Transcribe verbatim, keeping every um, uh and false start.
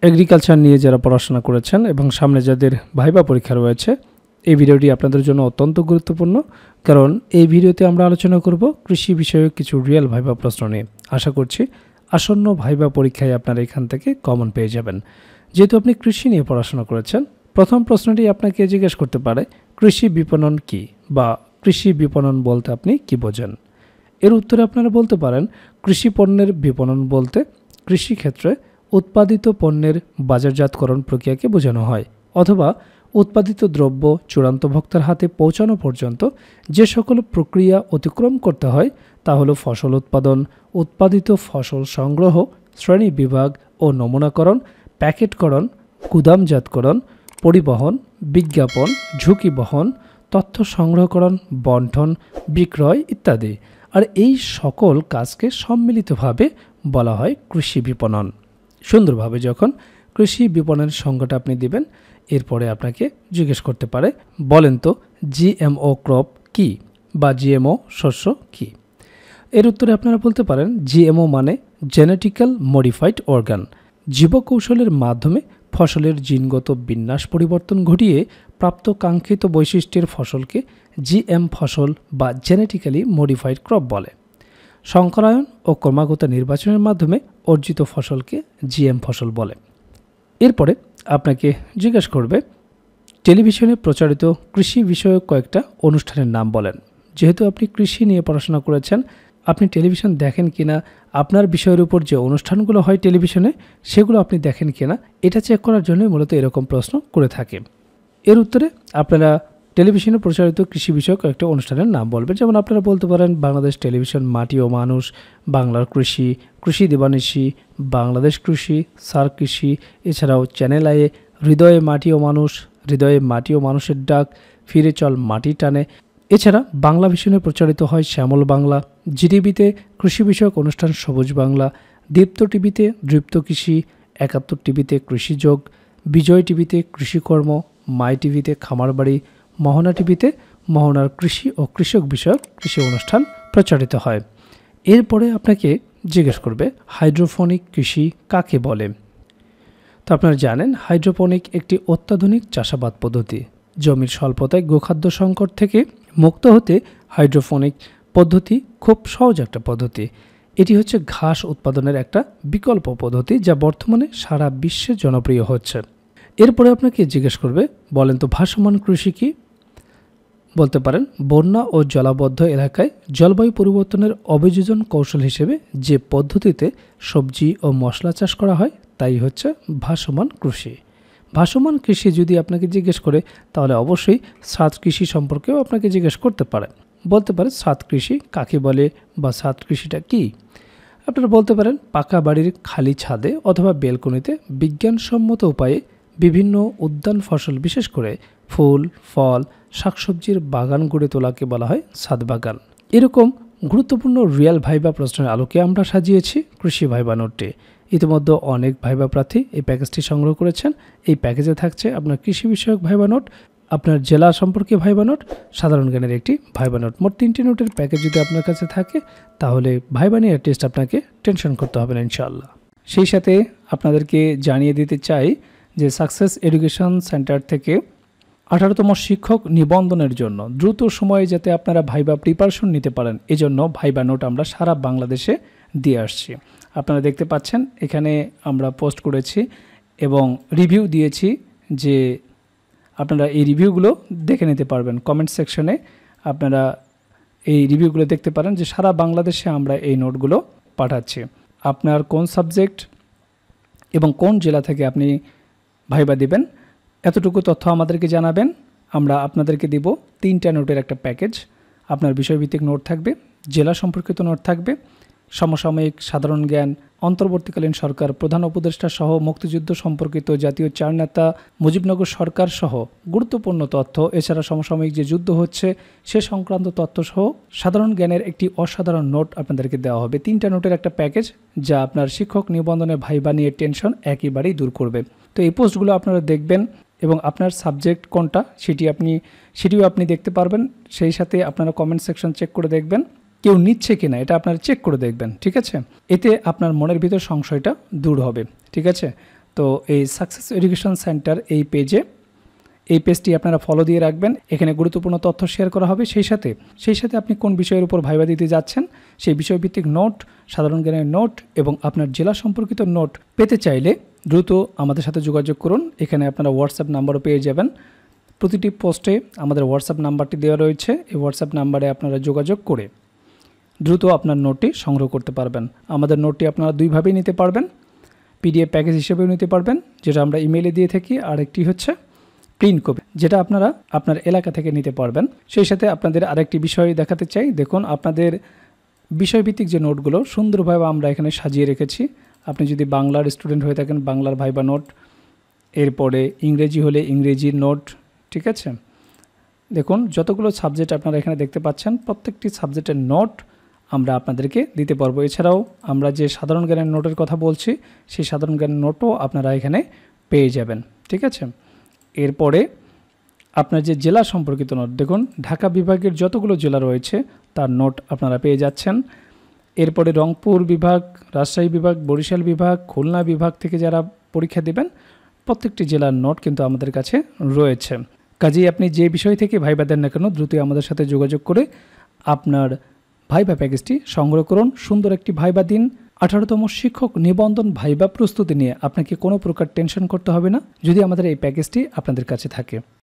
Agriculture নিয়ে যারা পড়াশোনা করেছেন এবং সামনে যাদের ভাইবা পরীক্ষা রয়েছে, এই ভিডিওটি আপনাদের জন্য অত্যন্ত গুরুত্বপূর্ণ, কারণ এই ভিডিওতে আমরা আলোচনা করব কৃষি বিষয়ক কিছু রিয়েল ভাইবা প্রশ্ন নিয়ে। আশা করছি আসন্ন ভাইবা পরীক্ষায় আপনারা এখান থেকে কমন পেয়ে যাবেন। যেহেতু আপনি কৃষি নিয়ে পড়াশোনা করেছেন, প্রথম প্রশ্নটি আপনাকে জিজ্ঞেস করতে পারে কৃষি বিপণন কি, বা কৃষি বিপণন বলতে আপনি কি বোঝেন। এর উত্তরে আপনারা বলতে পারেন কৃষি পণ্যের বিপণন বলতে কৃষিক্ষেত্রে উৎপাদিত পণ্যের বাজারজাতকরণ প্রক্রিয়াকে বোঝানো হয়, অথবা উৎপাদিত দ্রব্য চূড়ান্ত ভোক্তার হাতে পৌঁছানো পর্যন্ত যে সকল প্রক্রিয়া অতিক্রম করতে হয় তা হলো ফসল উৎপাদন, উৎপাদিত ফসল সংগ্রহ, শ্রেণী বিভাগ ও নমুনাকরণ, প্যাকেটকরণ, গুদামজাতকরণ, পরিবহন, বিজ্ঞাপন, ঝুঁকি বহন, তথ্য সংগ্রহকরণ, বন্টন, বিক্রয় ইত্যাদি। আর এই সকল কাজকে সম্মিলিতভাবে বলা হয় কৃষি বিপণন। সুন্দরভাবে যখন কৃষি বিপণনের সংজ্ঞাটা আপনি দিবেন, এরপরে আপনাকে জিজ্ঞেস করতে পারে বলেন তো জিএমও ক্রপ কি, বা জিএমও শস্য কি। এর উত্তরে আপনারা বলতে পারেন জিএমও মানে জেনেটিক্যাল মডিফাইড অর্গান। জীবকৌশলের মাধ্যমে ফসলের জিনগত বিন্যাস পরিবর্তন ঘটিয়ে প্রাপ্ত কাঙ্ক্ষিত বৈশিষ্ট্যের ফসলকে জিএম ফসল বা জেনেটিক্যালি মডিফাইড ক্রপ বলে। সংকরায়ন ও ক্রমাগত নির্বাচনের মাধ্যমে অর্জিত ফসলকে জিএম ফসল বলে। এরপরে আপনাকে জিজ্ঞাসা করবে টেলিভিশনে প্রচারিত কৃষি বিষয়ক কয়েকটা অনুষ্ঠানের নাম বলেন। যেহেতু আপনি কৃষি নিয়ে পড়াশোনা করেছেন, আপনি টেলিভিশন দেখেন কিনা, আপনার বিষয়ের উপর যে অনুষ্ঠানগুলো হয় টেলিভিশনে সেগুলো আপনি দেখেন কিনা, এটা চেক করার জন্যই মূলত এরকম প্রশ্ন করে থাকে। এর উত্তরে আপনারা টেলিভিশনে প্রচারিত কৃষি বিষয়ক কয়েকটা অনুষ্ঠানের নাম বলবেন। যেমন আপনারা বলতে পারেন বাংলাদেশ টেলিভিশন, মাটি ও মানুষ, বাংলার কৃষি, কৃষি দিবানিশি, বাংলাদেশ কৃষি, সার কৃষি, এছাড়াও চ্যানেল আয়ে, হৃদয়ে মাটি ও মানুষ, হৃদয়ে মাটি ও মানুষের ডাক, ফিরে চল মাটি টানে। এছাড়া বাংলা ভিশনে প্রচারিত হয় শ্যামল বাংলা, জিটিভিতে কৃষি বিষয়ক অনুষ্ঠান সবুজ বাংলা, দীপ্ত টিভিতে দৃপ্ত কৃষি, একাত্তর টিভিতে কৃষিযোগ, বিজয় টিভিতে কৃষিকর্ম, মাই টিভিতে খামার বাড়ি, মোহনা টিভিতে মোহনার কৃষি ও কৃষক বিষয়ক কৃষি অনুষ্ঠান প্রচারিত হয়। এরপরে আপনাকে জিজ্ঞেস করবে হাইড্রোফোনিক কৃষি কাকে বলে। তো আপনারা জানেন হাইড্রোপনিক একটি অত্যাধুনিক চাষাবাদ পদ্ধতি। জমির স্বল্পতায় গোখাদ্য সংকট থেকে মুক্ত হতে হাইড্রোফোনিক পদ্ধতি খুব সহজ একটা পদ্ধতি। এটি হচ্ছে ঘাস উৎপাদনের একটা বিকল্প পদ্ধতি যা বর্তমানে সারা বিশ্বে জনপ্রিয় হচ্ছে। এরপরে আপনাকে জিজ্ঞেস করবে বলেন তো ভাসমান কৃষি কি। বলতে পারেন বন্যা ও জলাবদ্ধ এলাকায় জলবায়ু পরিবর্তনের অভিযোজন কৌশল হিসেবে যে পদ্ধতিতে সবজি ও মশলা চাষ করা হয় তাই হচ্ছে ভাসমান কৃষি। ভাসমান কৃষি যদি আপনাকে জিজ্ঞেস করে তাহলে অবশ্যই ছাদ কৃষি সম্পর্কেও আপনাকে জিজ্ঞেস করতে পারে। বলতে পারে ছাদ কৃষি কাকে বলে, বা ছাদ কৃষিটা কি। আপনারা বলতে পারেন পাকা বাড়ির খালি ছাদে অথবা বেলকনিতে বিজ্ঞানসম্মত উপায়ে বিভিন্ন উদ্যান ফসল, বিশেষ করে ফুল, ফল, শাকসবজির বাগান গড়ে তোলাকে বলা হয় ছাদ বাগান। এরকম গুরুত্বপূর্ণ রিয়েল ভাইবা প্রশ্নের আলোকে আমরা সাজিয়েছি কৃষি ভাইবা নোটটি। ইতিমধ্যে অনেক ভাইবা প্রার্থী এই প্যাকেজটি সংগ্রহ করেছেন। এই প্যাকেজে থাকছে আপনার কৃষি বিষয়ক ভাইবা নোট, আপনার জেলা সম্পর্কে ভাইবা নোট, সাধারণ জ্ঞানের একটি ভাইবা নোট। মোট তিনটি নোটের প্যাকেজ যদি আপনার কাছে থাকে তাহলে ভাইবা নিয়ে টেস্ট আপনাকে টেনশন করতে হবে না ইনশাআল্লাহ। সেই সাথে আপনাদেরকে জানিয়ে দিতে চাই যে সাকসেস এডুকেশন সেন্টার থেকে আঠারোতম শিক্ষক নিবন্ধনের জন্য দ্রুত সময়ে যাতে আপনারা ভাইবা প্রিপারেশন নিতে পারেন, এজন্য ভাইবা নোট আমরা সারা বাংলাদেশে দিয়ে আসছি। আপনারা দেখতে পাচ্ছেন এখানে আমরা পোস্ট করেছি এবং রিভিউ দিয়েছি, যে আপনারা এই রিভিউগুলো দেখে নিতে পারবেন। কমেন্ট সেকশনে আপনারা এই রিভিউগুলো দেখতে পারেন যে সারা বাংলাদেশে আমরা এই নোটগুলো পাঠাচ্ছি। আপনার কোন সাবজেক্ট এবং কোন জেলা থেকে আপনি ভাইবা দিবেন এতটুকু তথ্য আমাদেরকে জানাবেন। আমরা আপনাদেরকে দিব তিনটা নোটের একটা প্যাকেজ। আপনার বিষয়ভিত্তিক নোট থাকবে, জেলা সম্পর্কিত নোট থাকবে, সমসাময়িক সাধারণ জ্ঞান, অন্তর্বর্তীকালীন সরকার, প্রধান উপদেষ্টা সহ মুক্তিযুদ্ধ সম্পর্কিত জাতীয় চার নেতা, মুজিবনগর সরকার সহ গুরুত্বপূর্ণ তথ্য, এছাড়া সমসাময়িক যে যুদ্ধ হচ্ছে সে সংক্রান্ত তথ্য সহ সাধারণ জ্ঞানের একটি অসাধারণ নোট আপনাদেরকে দেওয়া হবে। তিনটা নোটের একটা প্যাকেজ যা আপনার শিক্ষক নিবন্ধনে ভাইবা নিয়ে টেনশন একেবারেই দূর করবে। তো এই পোস্টগুলো আপনারা দেখবেন এবং আপনার সাবজেক্ট কোনটা সেটি আপনি সেটিও আপনি দেখতে পারবেন। সেই সাথে আপনারা কমেন্ট সেকশন চেক করে দেখবেন কেউ নিচ্ছে কিনা, এটা আপনারা চেক করে দেখবেন, ঠিক আছে। এতে আপনার মনের ভিতর সংশয়টা দূর হবে, ঠিক আছে। তো এই সাকসেস এডুকেশন সেন্টার এই পেজে এই পেজটি আপনারা ফলো দিয়ে রাখবেন। এখানে গুরুত্বপূর্ণ তথ্য শেয়ার করা হবে। সেই সাথে সেই সাথে আপনি কোন বিষয়ের উপর ভাইবা দিতে যাচ্ছেন সেই বিষয়ভিত্তিক নোট, সাধারণ জ্ঞানের নোট এবং আপনার জেলা সম্পর্কিত নোট পেতে চাইলে দ্রুত আমাদের সাথে যোগাযোগ করুন। এখানে আপনারা হোয়াটসঅ্যাপ নাম্বারও পেয়ে যাবেন। প্রতিটি পোস্টে আমাদের হোয়াটসঅ্যাপ নাম্বারটি দেওয়া রয়েছে। এই হোয়াটসঅ্যাপ নাম্বারে আপনারা যোগাযোগ করে দ্রুত আপনার নোটটি সংগ্রহ করতে পারবেন। আমাদের নোটটি আপনারা দুইভাবেই নিতে পারবেন, পিডিএফ প্যাকেজ হিসেবেও নিতে পারবেন, যেটা আমরা ইমেইলে দিয়ে থাকি, আর একটি হচ্ছে প্রিন্ট কপি, যেটা আপনারা আপনার এলাকা থেকে নিতে পারবেন। সেই সাথে আপনাদের আরেকটি বিষয় দেখাতে চাই। দেখুন, আপনাদের বিষয়ভিত্তিক যে নোটগুলো সুন্দরভাবে আমরা এখানে সাজিয়ে রেখেছি। আপনি যদি বাংলার স্টুডেন্ট হয়ে থাকেন, বাংলার ভাইবা নোট, এরপরে ইংরেজি হলে ইংরেজির নোট, ঠিক আছে। দেখুন, যতগুলো সাবজেক্ট আপনারা এখানে দেখতে পাচ্ছেন প্রত্যেকটি সাবজেক্টের নোট আমরা আপনাদেরকে দিতে পারবো। এছাড়াও আমরা যে সাধারণ জ্ঞানের নোটের কথা বলছি সেই সাধারণ জ্ঞানের নোটও আপনারা এখানে পেয়ে যাবেন, ঠিক আছে। এরপরে আপনার যে জেলা সম্পর্কিত নোট, দেখুন ঢাকা বিভাগের যতগুলো জেলা রয়েছে তার নোট আপনারা পেয়ে যাচ্ছেন। এরপরে রংপুর বিভাগ, রাজশাহী বিভাগ, বরিশাল বিভাগ, খুলনা বিভাগ থেকে যারা পরীক্ষা দেবেন প্রত্যেকটি জেলার নোট কিন্তু আমাদের কাছে রয়েছে। কাজেই আপনি যে বিষয় থেকে ভাইবা দেন না কেন দ্রুত আমাদের সাথে যোগাযোগ করে আপনার ভাইবা প্যাকেজটি সংগ্রহ করুন। সুন্দর একটি ভাইবা দিন। আঠারোতম শিক্ষক নিবন্ধন ভাইবা প্রস্তুতি নিয়ে আপনাকে কোনো প্রকার টেনশন করতে হবে না যদি আমাদের এই প্যাকেজটি আপনাদের কাছে থাকে।